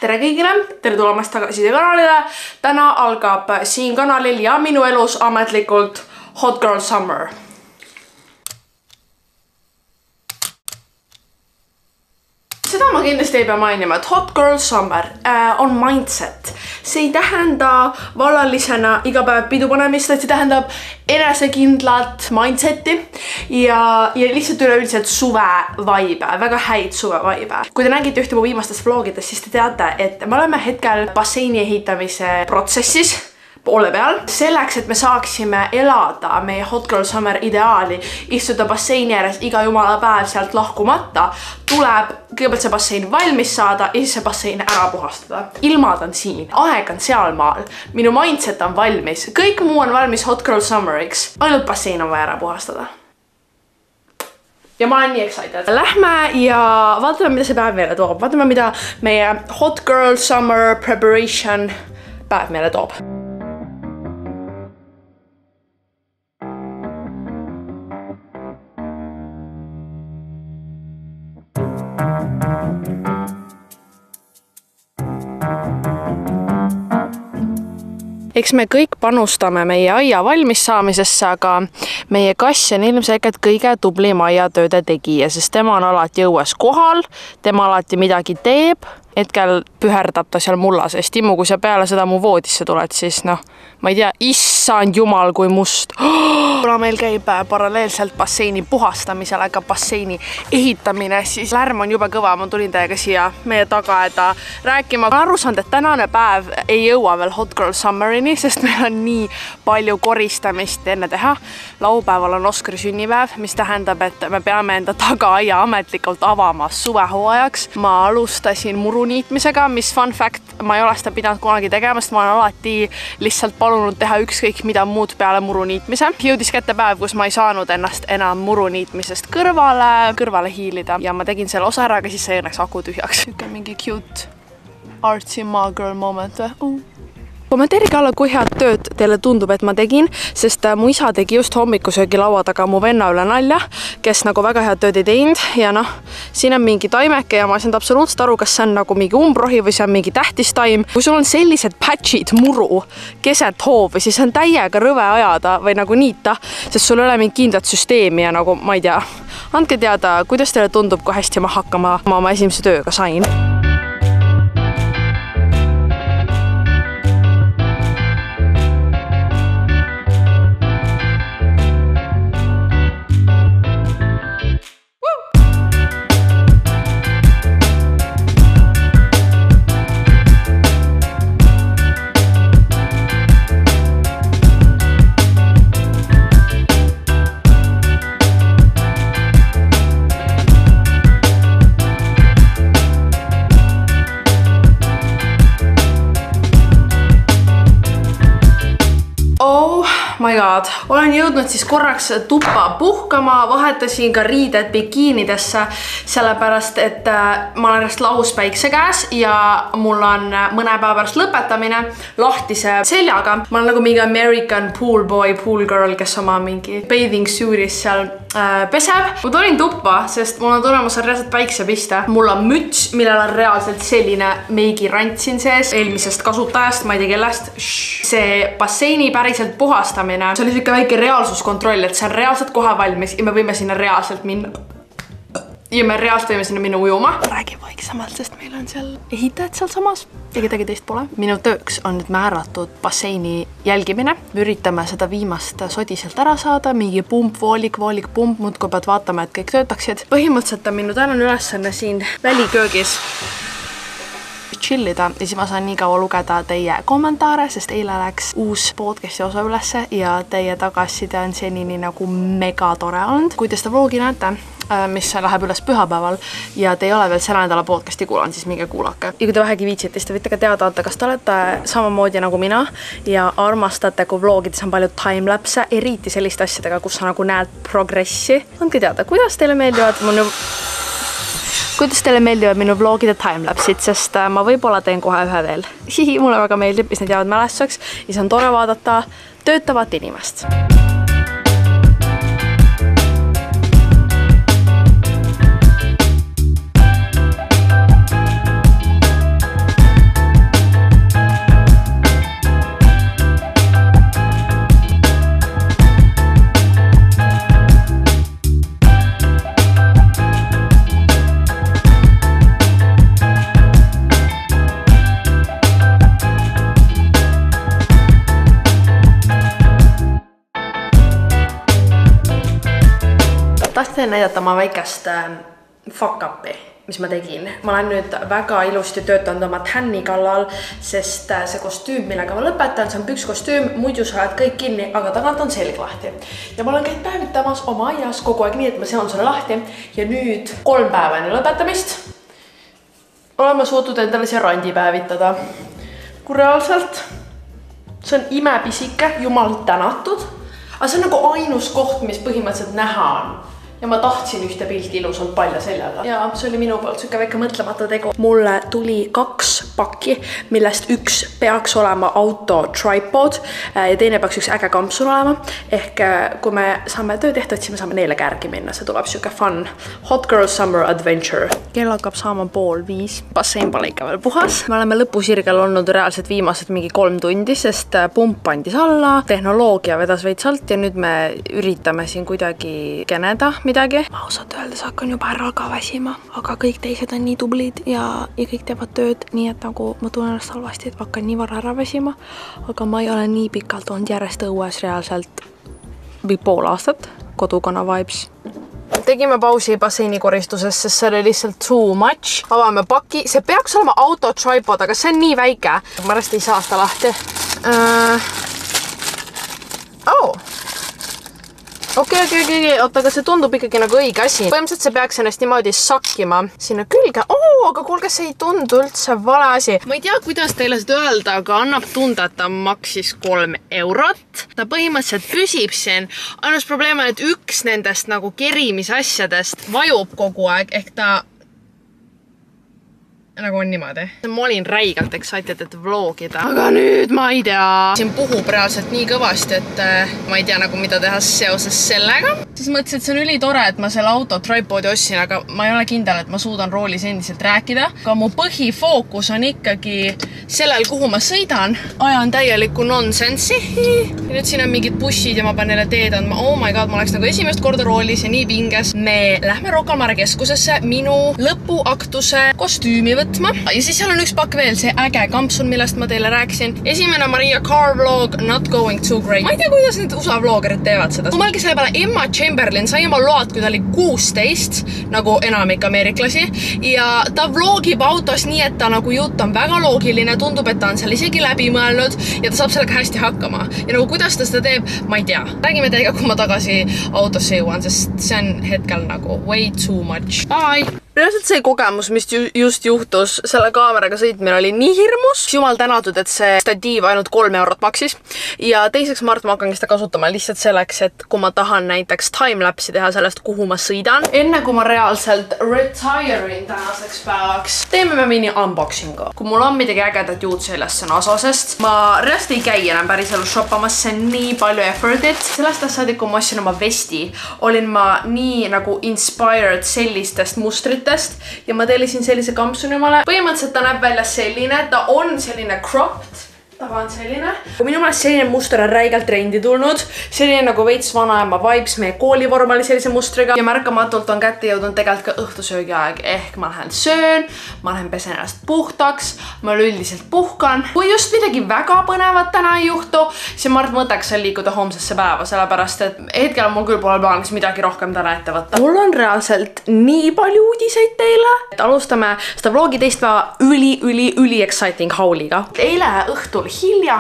Tere kõigile, tere tulemast tagasi siia kanalile. Täna algab siin kanalil ja minu elus ametlikult Hot Girl Summer. Seda ma kindlasti ei pea mainima, et Hot Girl Summer on mindset. See ei tähenda vallalisena iga päev pidu panemist, et see tähendab enesekindlat mindseti ja lihtsalt üleüldiselt suve vaibe, väga häid suve vaibe. Kui te nägite ühte mu viimastest vlogidest, siis te teate, et me oleme hetkel basseini ehitamise protsessis poole peal. Selleks, et me saaksime elada meie Hot Girl Summer ideaali, istuda basseini ääres iga jumala päev sealt lahkumata, tuleb kõigepealt see bassein valmis saada ja siis see bassein ära puhastada. Ilmad on siin, aeg on sealmaal, minu mindset on valmis, kõik muu on valmis Hot Girl Summeriks, ainult bassein on vaja ära puhastada. Ja ma olen nii excited. Lähme ja vaatame, mida see päev meile toob. Vaatame, mida meie Hot Girl Summer preparation päev meile toob. Eks me kõik panustame meie aia valmis saamisesse, aga meie kass on ilmselgelt kõige tublim aiatööde tegija, sest tema on alati õues kohal, tema alati midagi teeb. Hetkel püherdab ta seal mulla, sest Timmu, kui sa peale seda mu voodisse tuled, siis noh, ma ei tea, issand jumal kui must. Kuna meil käib paralleelselt basseini puhastamisele ka basseini ehitamine, siis lärm on juba kõva. Ma tulin teiega siia meie tagaeda rääkima. Ma aru saanud, et tänane päev ei jõua veel Hot Girl Summerini, sest meil on nii palju koristamist enne teha. Laupäeval on Oskari sünnipäev, mis tähendab, et me peame enda tagaaia ametlikult avama suvehooajaks. Ma alustasin muruniitmisega, mis fun fact, ma ei ole seda pidanud kunagi tegema, sest ma olen alati lihtsalt palunud teha ükskõik mida muud peale muruniitmise. Jõudis kätte päev, kus ma ei saanud ennast enam muruniitmisest kõrvale hiilida ja ma tegin selle osa ära, aga siis see õnneks aku tühjaks. Mingi cute artsy ma girl moment. Kommenteerige alla, kui head tööd teile tundub, et ma tegin, sest mu isa tegi just hommikusöögi laua taga mu venna üle nalja, kes nagu väga head tööd ei teinud ja noh, siin on mingi taimeke ja ma ei saanud absoluutselt aru, kas see on nagu mingi umbrohi või see on mingi tähtistaim. Kui sul on sellised patchid muru keset hoovi, siis on täiega rõve ajada või nagu niita, sest sul ei ole mingi kindlat süsteemi ja nagu ma ei tea. Andke teada, kuidas teile tundub, kui hästi ma hakkama oma esimese tööga sain. My God. Olen jõudnud siis korraks tuppa puhkama, vahetasin ka riided bikiinidesse, sellepärast, et ma olen järjest lauspäikse käes ja mul on mõne päeva pärast lõpetamine lahtise seljaga. Ma olen nagu mingi American pool boy, pool girl, kes oma mingi bathing suitis seal peseb. Ma tulin tuppa, sest mul on tulemas reaalselt päiksepiste. Mul on müts, millel on reaalselt selline meigirant siin sees eelmisest kasutajast, ma ei tea kellest. See basseini päriselt puhastamine, see oli siuke väike reaalsuskontroll, et see on reaalselt kohe valmis ja me võime sinna reaalselt minna. Ja me reaalselt võime sinna minna ujuma. Räägin vaiksemalt, sest meil on seal ehitajad seal samas ja kedagi teist pole. Minu tööks on nüüd määratud basseini jälgimine. Üritame seda viimast sodiselt ära saada. Mingi pump, voolik pump, muudkui pead vaatama, et kõik töötaksid. Põhimõtteliselt on minu tänane ülesanne siin väliköögis chillida ja siis ma saan nii kaua lugeda teie kommentaare, sest eile läks uus podcasti osa ülesse ja teie tagasiside on senini nagu mega tore olnud. Kui te seda vlogi näete, mis läheb üles pühapäeval ja te ei ole veel selle nädala podcasti kuulanud, siis minge kuulake. Ja kui te vähegi viitsite, siis te võite ka teada anda, kas te olete samamoodi nagu mina ja armastate, kui vlogides on palju timelapse, eriti selliste asjadega, kus sa nagu näed progressi. Andke teada, kuidas teile meeldivad minu vlogide timelapsid, sest ma võib-olla teen kohe ühe veel. Hihi, mulle väga meeldib, mis need jäävad mälestuseks ja see on tore vaadata töötavat inimest. teile näidata oma väikest fuck-up'i, mis ma tegin. Ma olen nüüd väga ilusti töötanud oma tänni kallal, sest see kostüüm, millega ma lõpetan, see on pükskostüüm, muidu sa oled kõik kinni, aga tagant on selg lahti. Ja ma olen käinud päevitamas oma aias kogu aeg nii, et ma seon selle lahti. Ja nüüd 3 päeva enne lõpetamist olen ma suutnud endale siia randi päevitada. Kui reaalselt see on imepisike, jumal tänatud. Aga see on nagu ainus koht, mis põhimõtteliselt näha on. Ja ma tahtsin ühte pilti ilusalt palja seljaga. Ja see oli minu poolt siuke väike mõtlemata tegu. Mulle tuli 2 pakki, millest üks peaks olema auto tripod ja teine peaks üks äge kampsun olema. Ehk kui me saame töö tehtud, siis me saame neile kärgi minna. See tuleb siuke fun Hot Girl Summer Adventure. Kell hakkab saama 4:30. Bassein pole ikka veel puhas. Me oleme lõpusirgel olnud reaalselt viimased mingi 3 tundi, sest pump andis alla, tehnoloogia vedas veits alt ja nüüd me üritame siin kuidagi keneda midagi. Ma ausalt öeldes hakkan juba ära ka väsima, aga kõik teised on nii tublid ja kõik teevad tööd, nii et nagu ma tunnen ennast halvasti, et ma hakkan nii vara ära väsima, aga ma ei ole nii pikalt olnud järjest õues reaalselt või pool aastat, kodukonna vibes. Tegime pausi basseini koristuses, sest see oli lihtsalt too much. Avame paki, see peaks olema auto tripod, aga see on nii väike. Ma rest ei saa seda lahti. Okei, oota, aga see tundub ikkagi nagu õige asi. Põhimõtteliselt see peaks ennast niimoodi sakkima sinna külge. Aga kuulge, see ei tundu üldse vale asi. Ma ei tea, kuidas teile seda öelda, aga annab tunda, et ta maksis 3 eurot. Ta põhimõtteliselt püsib siin. Ainus probleem on, et üks nendest nagu kerimisasjadest vajub kogu aeg, ehk ta nagu on niimoodi. Ma olin räigalt excited, et vlogida. Aga nüüd ma ei tea. Siin puhub reaalselt nii kõvasti, et ma ei tea nagu mida teha seoses sellega. Siis mõtlesin, et see on ülitore, et ma selle auto tripodi ostsin, aga ma ei ole kindel, et ma suudan roolis endiselt rääkida. Aga mu põhifookus on ikkagi sellel, kuhu ma sõidan. Ajan täielikku nonsensi. Ja nüüd siin on mingid bussid ja ma pean neile teed andma. Oh my god, ma oleks nagu esimest korda roolis ja nii pinges. Me lähme Rocca al Mare keskusesse minu lõpuaktuse kostüümi võtma. Ja siis seal on üks pakk veel, see äge kampsun, millest ma teile rääkisin. Esimene Maria Car vlog, Not Going Too Great. Ma ei tea, kuidas need USA vlogerid teevad seda. Mõelge selle peale, Emma Chamberlain sai oma load, kui ta oli 16, nagu enamik ameeriklasi. Ja ta vlogib autos nii, et ta nagu jutt on väga loogiline, tundub, et ta on seal isegi läbi mõelnud ja ta saab sellega hästi hakkama. Ja nagu kuidas ta seda teeb, ma ei tea. Räägime teiega, kui ma tagasi autosse jõuan, sest see on hetkel nagu way too much. Bye! Reaalselt see kogemus, mis just juhtus selle kaameraga sõitmine oli nii hirmus. Jumal tänatud, et see statiiv ainult 3 eurot maksis. Ja teiseks ma hakkangi seda kasutama lihtsalt selleks, et kui ma tahan näiteks timelapsi teha sellest, kuhu ma sõidan. Enne kui ma reaalselt retire'in tänaseks päevaks, teeme me mini unboxingu. Kui mul on midagi ägedat juud sellest, see on Asosest. Ma reaalselt ei käi enam päris elu shoppamas, see on nii palju effortit. Sellest saadik, kui ma ostsin oma vesti, olin ma nii nagu inspired sellistest mustrit ja ma tellisin sellise kampsuni omale. Põhimõtteliselt ta näeb välja selline, ta on selline cropped, ta on selline. Minu meelest selline muster on räigelt trendi tulnud. Selline nagu veits vanaema vibes, meie koolivorm oli sellise mustriga ja märkamatult on kätte jõudnud tegelikult ka õhtusöögi aeg. Ehk ma lähen söön, ma lähen pesen ennast puhtaks, ma üldiselt puhkan. Kui just midagi väga põnevat täna ei juhtu, siis ma mõtleks seal liikuda homsesse päeva, sellepärast et hetkel mul küll pole plaanis midagi rohkem täna ette võtta. Mul on reaalselt nii palju uudiseid teile. Alustame seda vlogi teist päeva üli exciting hauliga. Eile õhtul hilja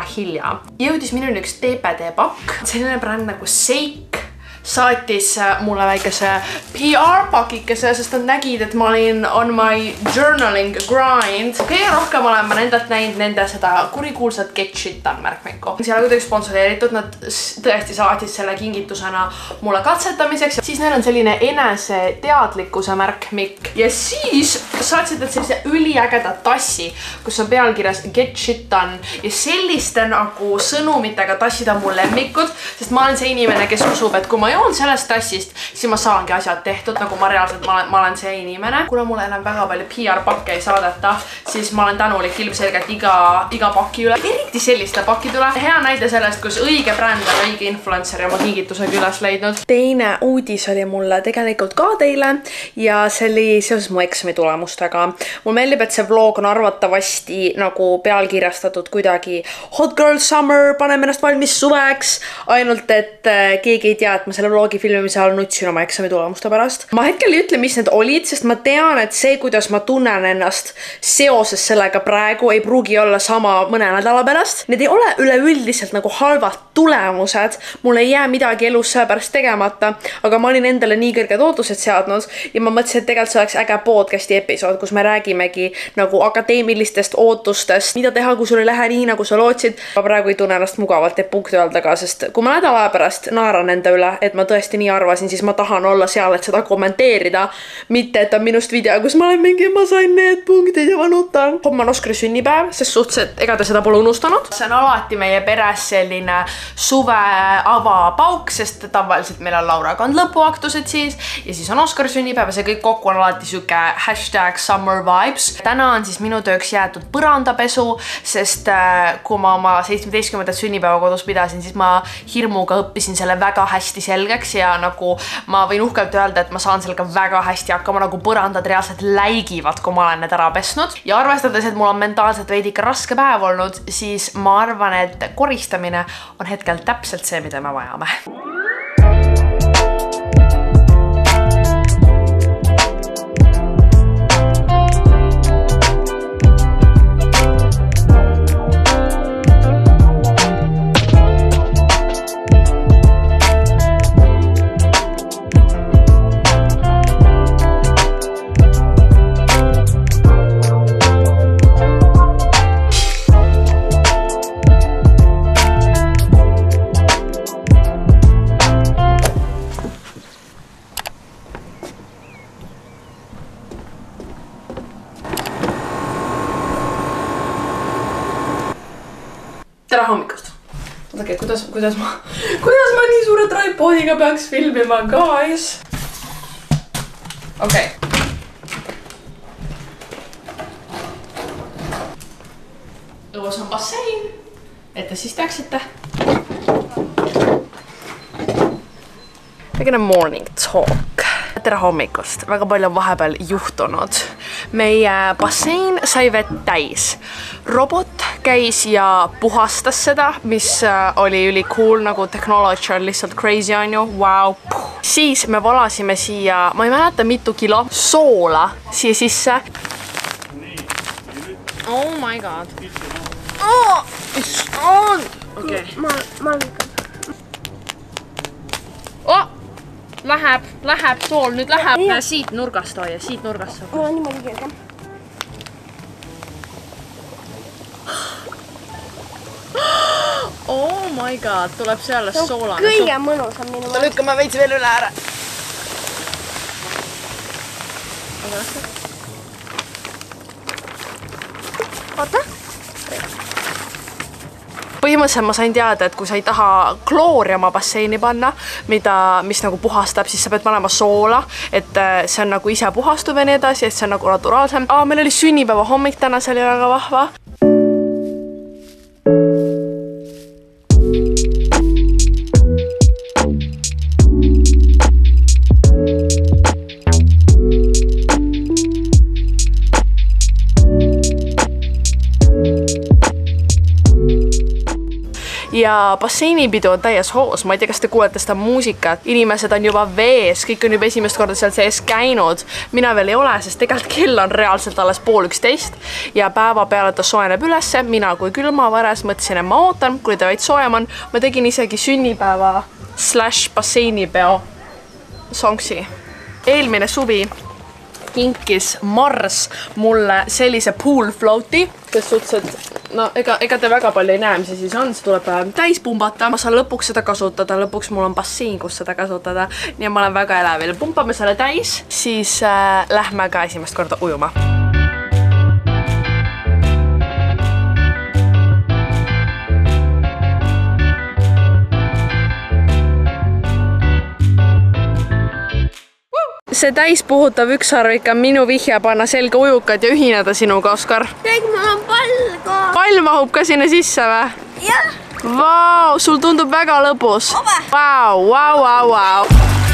jõudis minuni üks TPD pakk. Selline bränd nagu Seik saatis mulle väikese PR-pakikese, sest nad nägid, et ma olin on my journaling grind. Kõige rohkem olen ma nendelt näinud nende seda kurikuulsat Get Shit Done märkmikku. See ei ole kuidagi sponsoreeritud, nad tõesti saatis selle kingitusena mulle katsetamiseks. Siis neil on selline enese teadlikkuse märkmik. Ja siis saatsid nad sellise üliägeda tassi, kus on pealkirjas Get Shit Done. Ja selliste nagu sõnumitega tassid on mul lemmikud, sest ma olen see inimene, kes usub, et kui ma joon sellest tassist, siis ma saangi asjad tehtud, nagu ma reaalselt ma olen see inimene. Kuna mulle enam väga palju PR-pakke ei saadeta, siis ma olen tänulik ilmselgelt iga paki üle. Eriti selliste pakid üle. Hea näide sellest, kus õige bränd on õige influencer ja ma kingitusega üles leidnud. Teine uudis oli mulle tegelikult ka teile ja see oli seoses mu eksami tulemustega. Mul meeldib, et see vlog on arvatavasti nagu pealkirjastatud kuidagi Hot Girl Summer, paneme ennast valmis suveks. Ainult, et keegi ei tea, et ma selle vlogi filmimise all nutsin oma eksami tulemuste pärast. Ma hetkel ei ütle, mis need olid, sest ma tean, et see, kuidas ma tunnen ennast seoses sellega praegu, ei pruugi olla sama mõne nädala pärast. Need ei ole üleüldiselt nagu halvad tulemused. Mul ei jää midagi elus sellepärast tegemata, aga ma olin endale nii kõrged ootused seadnud ja ma mõtlesin, et tegelikult see oleks äge podcasti episood, kus me räägimegi nagu akadeemilistest ootustest, mida teha, kui sul ei lähe nii, nagu sa lootsid. Ma praegu ei tunne ennast mugavalt ja punkti öelda ka, sest kui ma nädala pärast naeran enda üle, et ma tõesti nii arvasin, siis ma tahan olla seal, et seda kommenteerida, mitte et on minust video, kus ma olen mingi, ma sain need punktid ja ma nutan. Homme on Oskari sünnipäev, sest suhteliselt ega ta seda pole unustanud. See on alati meie peres selline suve avapauk, sest tavaliselt meil on Lauraga on lõpuaktused siis ja siis on Oskari sünnipäev ja see kõik kokku on alati siuke #summervibes. Täna on siis minu tööks jäetud põrandapesu, sest kui ma oma 17. sünnipäeva kodus pidasin, siis ma hirmuga õppisin selle väga hästi selgeks ja nagu ma võin uhkelt öelda, et ma saan sellega väga hästi hakkama, nagu põrandad reaalselt läigivad, kui ma olen need ära pesnud. Ja arvestades, et mul on mentaalselt veidike raske päev olnud, siis ma arvan, et koristamine on hetkel täpselt see, mida me vajame. Tere hommikust! Oodake, kuidas ma nii suure tripoodiga peaks filmima, guys? Okei. Õues on bassein, et te siis teaksite. Väikene morning talk. Tere hommikust! Väga palju on vahepeal juhtunud. Meie bassein sai vett täis. Robot käis ja puhastas seda, mis oli üli cool, nagu technology on lihtsalt crazy on ju. Wow. Siis me valasime siia, ma ei mäleta mitu kilo soola siia sisse. Oh my god. Oh, mis on? Okei. Oh! Läheb tool, nüüd läheb siit nurgast hoia, siit nurgast. Mul on niimoodi kerge. Oh my god, tuleb see alles soolane. Kõige mõnusam minu mõttes. Lükkame veits veel üle ära. Oota. Põhimõtteliselt ma sain teada, et kui sa ei taha kloori oma basseini panna, mis nagu puhastab, siis sa pead panema soola, et see on nagu ise puhastuv ja nii edasi, et see on nagu naturaalsem. Meil oli sünnipäeva hommik täna, see oli väga vahva. Ja basseinipidu on täies hoos, ma ei tea, kas te kuulete seda muusikat, inimesed on juba vees, kõik on juba esimest korda seal sees käinud, mina veel ei ole, sest tegelikult kell on reaalselt alles 10:30 ja päeva peale ta soojeneb ülesse, mina kui külmavares mõtlesin, et ma ootan, kui ta veits soojem on, ma tegin isegi sünnipäeva / basseinipeo songsi. Eelmine suvi kinkis Mars mulle sellise pool float'i, kes suhteliselt, no ega te väga palju ei näe, mis see siis on, see tuleb täis pumbata. Ma saan lõpuks seda kasutada, lõpuks mul on bassein, kus seda kasutada, nii ma olen väga elevil. Pumpame selle täis, siis lähme ka esimest korda ujuma. see täispuhutav ükssarvik on minu vihje panna selga ujukad ja ühineda sinuga, Oskar. Kõik, mul on pall ka. Pall mahub ka sinna sisse või? Jah. Vau, sul tundub väga lõbus. Vau, vau, vau, vau.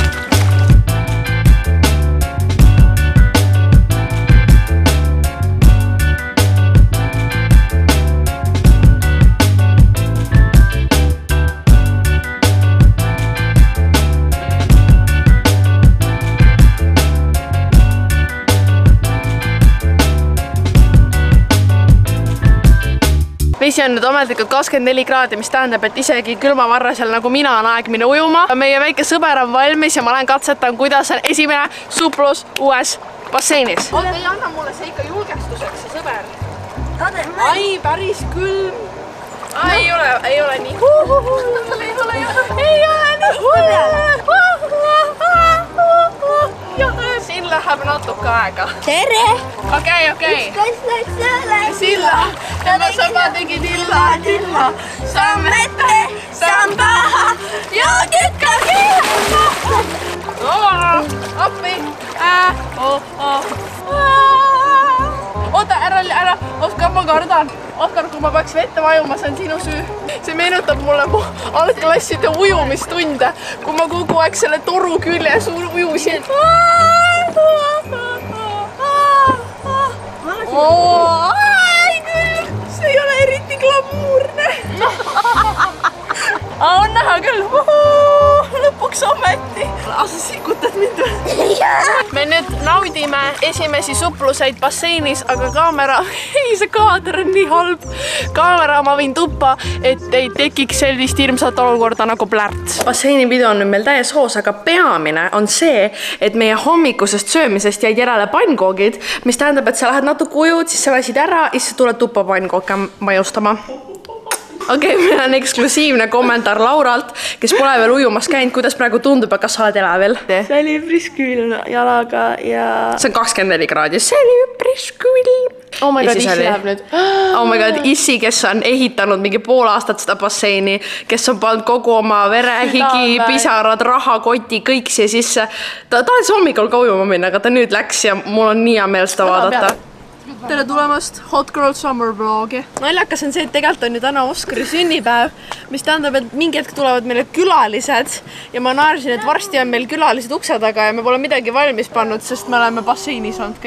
Vesi on nüüd ametlikult 24 kraadi, mis tähendab, et isegi külmavarrasel nagu mina on aeg minna ujuma. Meie väike sõber on valmis ja ma olen katsetan, kuidas on esimene suplus uues basseinis. Oota, ei anna mulle see ikka julgestuseks, see sõber. Ai, päris külm. Ei ole nii hull. Ei ole nii hull. Siin läheb natuke aega. Tere! Okei. Kas läks selle? Silla, tema sama tegi tilla. Samm ette, samm taha, joogid ka kiirema. Appi. Oota, ära. Oskar, ma kardan. Oskar, kui ma peaks vette vajuma, see on sinu süü. See meenutab mulle mu algklasside ujumistunde, kui ma kogu aeg selle toru küljes ujusin. Ai küll, see ei ole eriti glamuurne. On näha küll, lõpuks ometi. Asa sikutad mind või? Me nüüd naudime esimesi supluseid basseinis, aga kaamera, see kaader on nii halb. Kaamera ma võin tuppa, et ei tekiks sellist hirmsat olukorda nagu plärts. Basseinipidu on nüüd meil täies hoos, aga peamine on see, et meie hommikusest söömisest jäid järele pannkoogid, mis tähendab, et sa lähed natuke ujud, siis sa väsid ära ja siis tuled tuppa pannkooke majustama. Okei, meil on eksklusiivne kommentaar Lauralt, kes pole veel ujumas käinud, kuidas praegu tundub ja kas sa oled elavel? See oli üpris külm jalaga ja... See on 24 kraadi, see oli üpris külm. Oh my god, Issi läheb nüüd. Oh my god, Issi, kes on ehitanud mingi pool aastat seda basseini, kes on pannud kogu oma vere, higi, pisarad, rahakoti, kõik siia sisse. Ta tahtis hommikul ka ujuma minna, aga ta nüüd läks ja mul on nii hea meel seda vaadata. Tere tulemast Hot Girl Summer vlogi. Naljakas on see, et tegelikult on ju täna Oskari sünnipäev, mis tähendab, et mingi hetk tulevad meile külalised ja ma naersin, et varsti on meil külalised ukse taga ja me pole midagi valmis pannud, sest me oleme basseinis olnud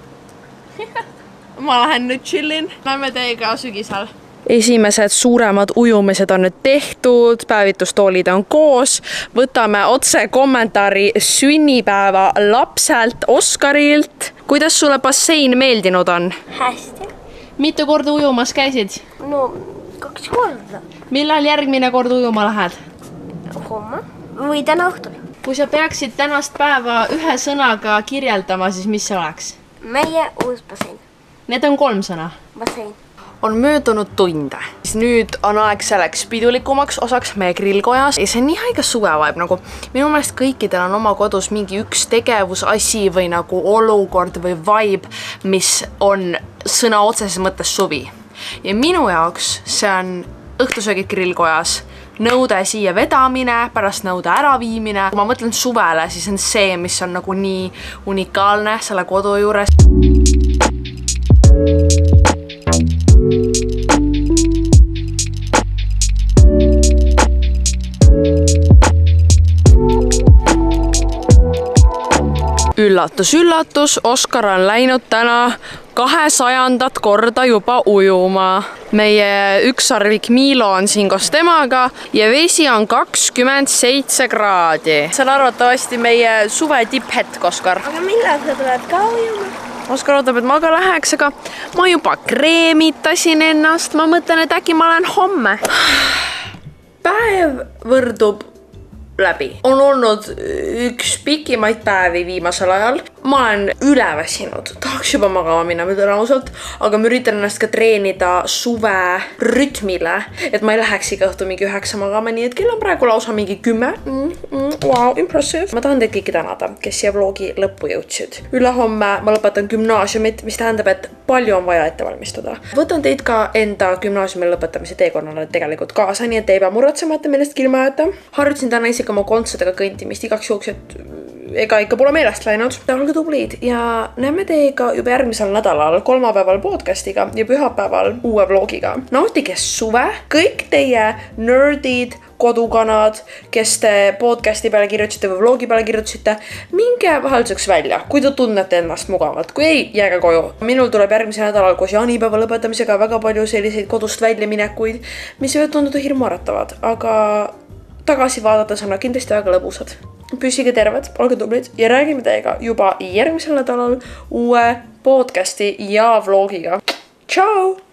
kõik. Ma lähen nüüd chillin. Näeme teiega sügisel. Esimesed suuremad ujumised on nüüd tehtud, päevitustoolid on koos. Võtame otse kommentaari sünnipäeva lapselt Oskarilt. Kuidas sulle bassein meeldinud on? Hästi. Mitu korda ujumas käisid? No, 2 korda. Millal järgmine kord ujuma lähed? Homme või täna õhtul. Kui sa peaksid tänast päeva ühe sõnaga kirjeldama, siis mis see oleks? Meie uus bassein. Need on 3 sõna. Bassein. On möödunud tunde. Nüüd on aeg selleks pidulikumaks osaks meie grillkojas. Ja see on nii haige suvevaib. Nagu, minu meelest kõikidel on oma kodus mingi üks tegevusasi või nagu olukord või vibe, mis on sõna otseses mõttes suvi. Ja minu jaoks see on õhtusöögid grillkojas, nõude siia vedamine, pärast nõude äraviimine. Kui ma mõtlen suvele, siis on see, mis on nagu nii unikaalne selle kodu juures. Üllatus, üllatus, Oskar on läinud täna 200. korda juba ujuma. Meie ükssarvik Miilo on siin koos temaga ja vesi on 27 kraadi. See on arvatavasti meie suve tipphetk, Oskar. Aga millal sa tuled ka ujuma? Oskar ootab, et ma ka läheks, aga ma juba kreemitasin ennast. Ma mõtlen, et äkki ma lähen homme. Päev võrdub läbi. On olnud üks pikimaid päevi viimasel ajal. Ma olen üleväsinud. Tahaks juba magama minna tõenäoliselt, aga ma üritan ennast ka treenida suve rütmile, et ma ei läheks iga õhtu mingi 9 magama, nii et kell on praegu lausa mingi 10. Wow, impressive. Ma tahan teid kõiki tänada, kes siia vlogi lõppu jõudsid. Ülehomme ma lõpetan gümnaasiumit, mis tähendab, et palju on vaja ette valmistada. Võtan teid ka enda gümnaasiumi lõpetamise teekonnale tegelikult kaasa, nii et ei pea muretsema, et te millestki ilma ajata. Harjutasin täna isegi oma kontserdega kõntimist igaks juhuks, et ega ikka pole meelest läinud. Olge tublid ja näeme teiega juba järgmisel nädalal, kolmapäeval podcastiga ja pühapäeval uue vlogiga. Nautige suve, kõik teie nerdid, kodukanad, kes te podcasti peale kirjutasite või vlogi peale kirjutasite, minge vahelduseks välja, kui te tunnete ennast mugavalt. Kui ei, jääge koju. Minul tuleb järgmisel nädalal koos jaanipäeva lõpetamisega väga palju selliseid kodust väljaminekuid, mis võivad tunduda hirmuäratavad, aga tagasi vaadates on nad kindlasti väga lõbusad. Püsige terved, olge tublid ja räägime teiega juba järgmisel nädalal uue podcasti ja vlogiga. Tšau!